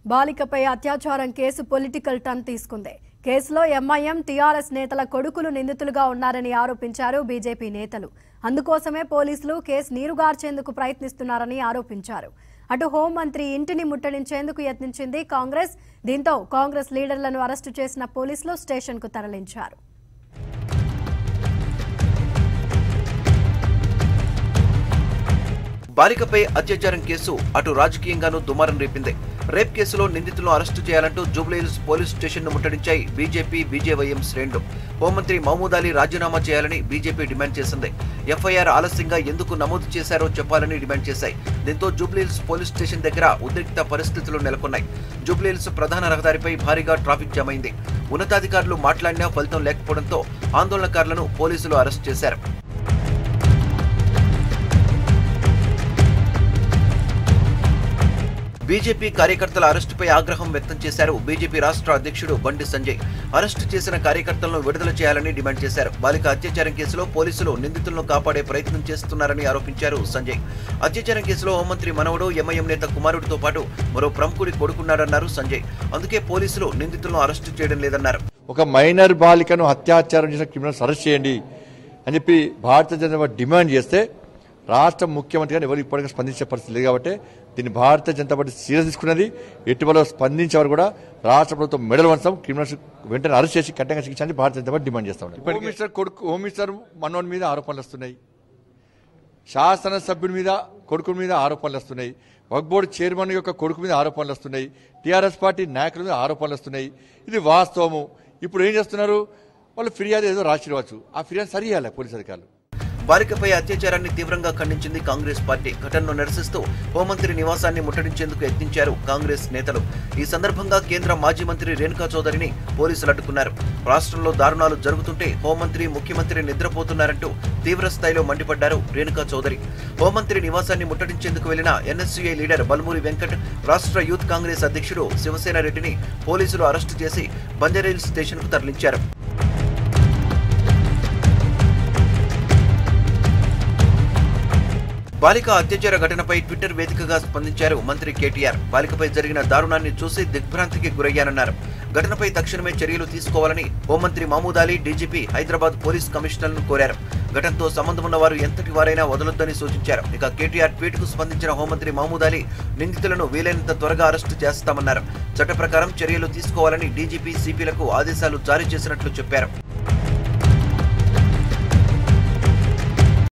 బాలికపై అత్యాచారం case political turn తీసుకుంది. కేసులో MIM టీఆర్ఎస్ నేతల కొడుకులు నిందితులుగా ఉన్నారని ఆరోపించారు బీజేపీ నేతలు. అందుకోసమే పోలీసులు కేసు నీరుగార్చేందుకు ప్రయత్నిస్తున్నారని ఆరోపించారు. అటు హోంమంత్రి ఇంటిని ముట్టడించేందుకు యత్నించింది కాంగ్రెస్. దీంతో కాంగ్రెస్ లీడర్లను అరెస్టు చేసిన పోలీసులు స్టేషన్కు తరలించారు. బాలికపై అత్యాచారం కేసు అటు రాజకీయంగానూ దుమారం రేపింది. రేప్ కేసులో నిందితులను అరెస్టు చేయాలంటూ జూబ్లీహిల్స్ పోలీస్ స్టేషన్ను ముట్టడించాయి బీజేపీ బీజేవైఎం శ్రేణులు. హోంమంత్రి మహమూద్ అలీ రాజీనామా చేయాలని బీజేపీ డిమాండ్ చేసింది. FIR ఆలస్యంగా ఎందుకు నమోదు చేశారో చెప్పాలని డిమాండ్ చేశాయి. దీంతో జూబ్లీహిల్స్ పోలీస్ స్టేషన్ దగ్గర ఉద్రిక్త పరిస్థితులు నెలకొన్నాయి. జూబ్లీహిల్స్ ప్రధాన రహదారిపై భారీగా ట్రాఫిక్ జామ్ అయింది. ఉన్నతాధికారులు మాట్లాడినా ఫలితం లేకపోవడంతో ఆందోళనకారులను పోలీసులు అరెస్ట్ చేశారు. బీజేపీ కార్యకర్తల అరెస్టుపై ఆగ్రహం వ్యక్తం చేశారు బీజేపీ రాష్ట్ర అధ్యక్షుడు బండి సంజయ్. అరెస్టు చేసిన కార్యకర్తలను విడుదల చేయాలని డిమాండ్ చేశారు. బాలిక అత్యాచారం కేసులో పోలీసులు నిందితులను కాపాడే ప్రయత్నం చేస్తున్నారని ఆరోపించారు సంజయ్. అత్యాచారం కేసులో హోంమంత్రి మనవడు MIM నేత కుమారుడితో పాటు మరో ప్రముఖుడి కొడుకున్నారన్నారు సంజయ్. అందుకే పోలీసులు నిందితులను అరెస్టు చేయడం లేదన్నారు. ఒక మైనర్ బాలికను అత్యాచారం చేసిన క్రిమినల్స్ అరెస్ట్ చేయండి అని చెప్పి భారతీయ జనతా పార్టీ డిమాండ్ చేస్తే రాష్ట్ర ముఖ్యమంత్రి గారు ఎవరు ఇప్పటికీ స్పందించే పరిస్థితి లేదు. కాబట్టి దీన్ని భారతీయ జనతా పార్టీ సీరియస్ తీసుకున్నది. ఎటువంటి స్పందించేవారు కూడా రాష్ట్ర ప్రభుత్వం మెడల్ వంచం, క్రిమినల్స్ వెంటనే అరెస్ట్ చేసి కఠినంగా శిక్షించాలని భారతీయ జనతా పార్టీ డిమాండ్ చేస్తా ఉన్నారు. హోమ్ మినిస్టర్ మనోన్ మీద ఆరోపణలు వస్తున్నాయి, శాసనసభ్యుడి మీద కొడుకు మీద ఆరోపణలు వస్తున్నాయి, వక్ఫ్ బోర్డు చైర్మన్ యొక్క కొడుకు మీద ఆరోపణలు వస్తున్నాయి, టీఆర్ఎస్ పార్టీ నాయకుల మీద ఆరోపణలు వస్తున్నాయి. ఇది వాస్తవము. ఇప్పుడు ఏం చేస్తున్నారు, వాళ్ళు ఫిర్యాదు ఏదో రాసిరవచ్చు, ఆ ఫిర్యాదు సరి చేయాలి పోలీసు అధికారులు. బాలికపై అత్యాచారాన్ని తీవ్రంగా ఖండించింది కాంగ్రెస్ పార్టీ. ఘటనను నిరసిస్తూ హోంమంత్రి నివాసాన్ని ముట్టడించేందుకు యత్నించారు కాంగ్రెస్ నేతలు. ఈ సందర్భంగా కేంద్ర మాజీ మంత్రి రేణుకా చౌదరిని పోలీసులు అడ్డుకున్నారు. రాష్ట్రంలో దారుణాలు జరుగుతుంటే హోంమంత్రి ముఖ్యమంత్రి నిద్రపోతున్నారంటూ తీవ్ర స్థాయిలో మండిపడ్డారు రేణుకా చౌదరి. హోంమంత్రి నివాసాన్ని ముట్టడించేందుకు వెళ్లిన NSUI లీడర్ బల్మూరి వెంకట్, రాష్ట్ర యూత్ కాంగ్రెస్ అధ్యక్షుడు శివసేన రెడ్డిని పోలీసులు అరెస్టు చేసి బంజారాహిల్స్ స్టేషన్కు తరలించారు. బాలిక అత్యాచార ఘటనపై ట్విట్టర్ వేదికగా స్పందించారు మంత్రి కేటీఆర్. బాలికపై జరిగిన దారుణాన్ని చూసి దిగ్భ్రాంతికి గురయ్యానన్నారు. ఘటనపై తక్షణమే చర్యలు తీసుకోవాలని హోంమంత్రి మహమూద్ అలీ డీజీపీ హైదరాబాద్ పోలీస్ కమిషనర్ను కోరారు. ఘటనతో సంబంధం ఉన్న వారు ఎంతటి వారైనా వదలొద్దని సూచించారు. ఇక కేటీఆర్ ట్వీట్ కు స్పందించిన హోంమంత్రి మహమూద్ అలీ నిందితులను వీలైనంత త్వరగా అరెస్టు చేస్తామన్నారు. చట్ట ప్రకారం చర్యలు తీసుకోవాలని డీజీపీ, CPలకు ఆదేశాలు జారీ చేసినట్లు చెప్పారు.